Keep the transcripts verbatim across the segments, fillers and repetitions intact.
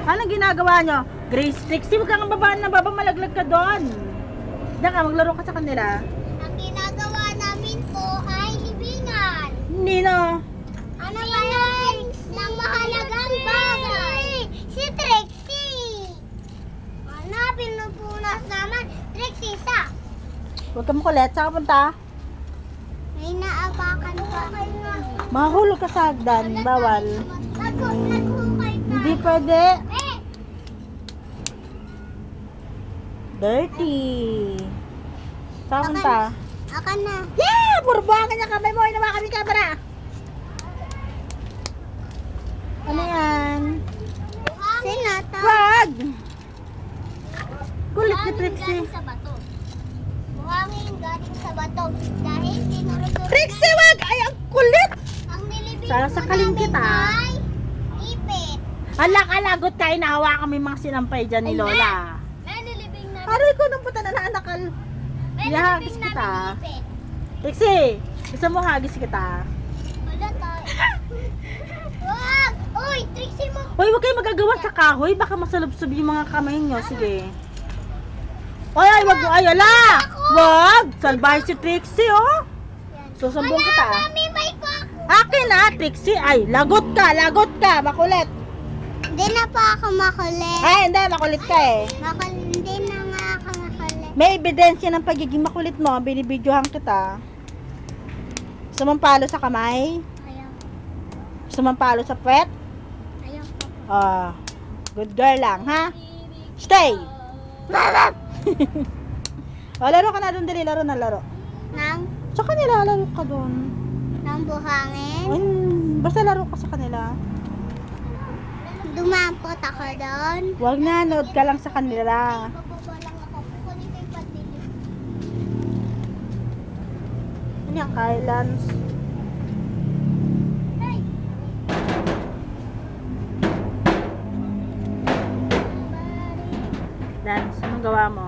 Anong ginagawa nyo? Grace, Trixie, huwag kang babaan na baba, malaglag ka doon. Diyan ka, maglaro ka sa kanila. Ang ginagawa namin po ay libingan. Nino? Ano ba yan? Ng mahalagang bagay. Si Trixie. Ano, pinupunas naman. Trixie, sa. Huwag ka makulit. Saan ka punta? May naapakan pa. Mahulog ka sa hagdan. Bawal. Naghukay ka. Hindi pwede. Eh, Dirty. Saan ka punta? akan na. Yeah! Burbuhangan niya kamay mo. Inawa kami camera. Ano yan? Sinata. Wag! Kulit ni Trixie. Galing sa bato. Buhangin galing sa bato. Dahil tinuruturo Trixie, wag! Ay, ang kulit! ang nilibing Sana po sakalin namin kita. ay ipit. Ala, kalagot kayo. Nahawa kami mga sinampay dyan ni Lola. May nilibing namin. Aray ko nang puta na naanakal. May Ihagis nilibing kita. namin ipit. Trixie, gusto mo hagis kita? Wala tayo. Wag! Uy, Trixie mo. Hoy, huwag kayo magagawa sa kahoy. Baka masalubsob yung mga kamay nyo. Sige. Oy, ay, wag. Ay, ala! Wag! Salbahe si Trixie, oh. Susumbong kita. Wala, mami, may pa. Akin na, Trixie. Ay, lagot ka, lagot ka. Makulit. Hindi na pa ako makulit. Ay, hindi. Makulit ka eh. Makul hindi na nga ako makulit. May ebidensya ng pagiging makulit mo. Binibidyohan kita. Gusto mong palo sa kamay? Ayaw. Gusto mong palo sa puwet? Ayaw po. Ah, good girl lang, ha? Stay! O, laro ka na doon, dali. Laro na laro. Nang, Sa kanila, laro ka doon. nang buhangin. Ay, basta laro ka sa kanila. Dumampot ako doon. Huwag na, nood ka lang sa kanila. Bababa lang ako. Kunin ko yung padilim. Ano yan, Kylans? Hey! Lance, anong gawa mo?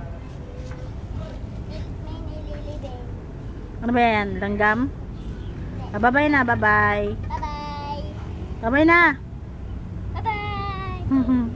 May nililibing. Ano ba yan? Langgam? Ah, bye-bye na, bye-bye. Bye-bye! Bye-bye na! Bye-bye!